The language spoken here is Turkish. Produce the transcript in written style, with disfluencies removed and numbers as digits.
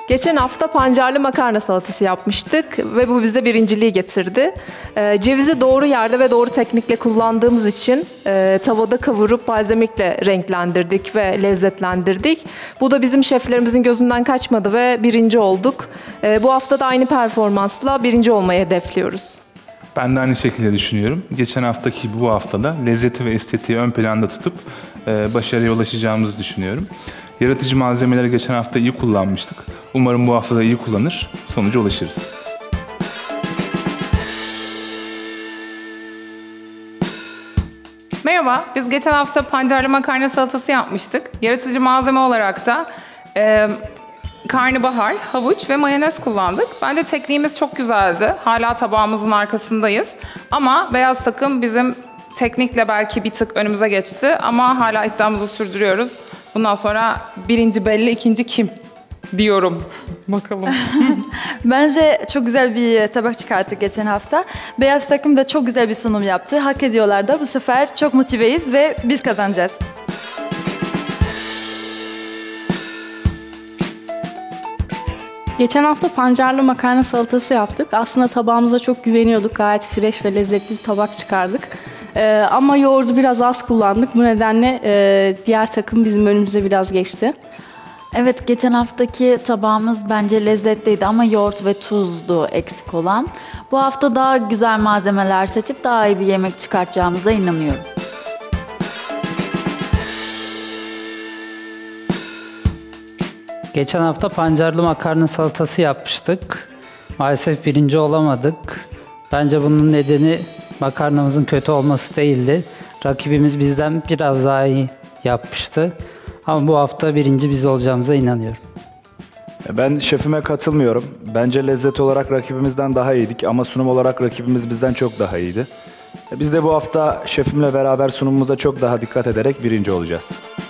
Geçen hafta pancarlı makarna salatası yapmıştık ve bu bize birinciliği getirdi. Cevizi doğru yerde ve doğru teknikle kullandığımız için tavada kavurup balzamikle renklendirdik ve lezzetlendirdik. Bu da bizim şeflerimizin gözünden kaçmadı ve birinci olduk. Bu hafta da aynı performansla birinci olmayı hedefliyoruz. Ben de aynı şekilde düşünüyorum. Geçen haftaki bu haftada lezzeti ve estetiği ön planda tutup başarıya ulaşacağımızı düşünüyorum. Yaratıcı malzemeleri geçen hafta iyi kullanmıştık. Umarım bu hafta da iyi kullanır, sonuca ulaşırız. Merhaba, biz geçen hafta pancarlı makarna salatası yapmıştık. Yaratıcı malzeme olarak da karnabahar, havuç ve mayonez kullandık. Bence tekniğimiz çok güzeldi. Hala tabağımızın arkasındayız. Ama beyaz takım bizim teknikle belki bir tık önümüze geçti. Ama hala iddiamızı sürdürüyoruz. Bundan sonra birinci belli, ikinci kim diyorum. Bakalım. Bence çok güzel bir tabak çıkarttık geçen hafta. Beyaz takım da çok güzel bir sunum yaptı. Hak ediyorlar da bu sefer çok motiveyiz ve biz kazanacağız. Geçen hafta pancarlı makarna salatası yaptık. Aslında tabağımıza çok güveniyorduk. Gayet fresh ve lezzetli bir tabak çıkardık. Ama yoğurdu biraz az kullandık. Bu nedenle diğer takım bizim önümüze biraz geçti. Evet, geçen haftaki tabağımız bence lezzetliydi ama yoğurt ve tuzdu eksik olan. Bu hafta daha güzel malzemeler seçip daha iyi bir yemek çıkartacağımıza inanıyorum. Geçen hafta pancarlı makarna salatası yapmıştık. Maalesef birinci olamadık. Bence bunun nedeni makarnamızın kötü olması değildi. Rakibimiz bizden biraz daha iyi yapmıştı. Ama bu hafta birinci biz olacağımıza inanıyorum. Ben şefime katılmıyorum. Bence lezzet olarak rakibimizden daha iyiydik ama sunum olarak rakibimiz bizden çok daha iyiydi. Biz de bu hafta şefimle beraber sunumumuza çok daha dikkat ederek birinci olacağız.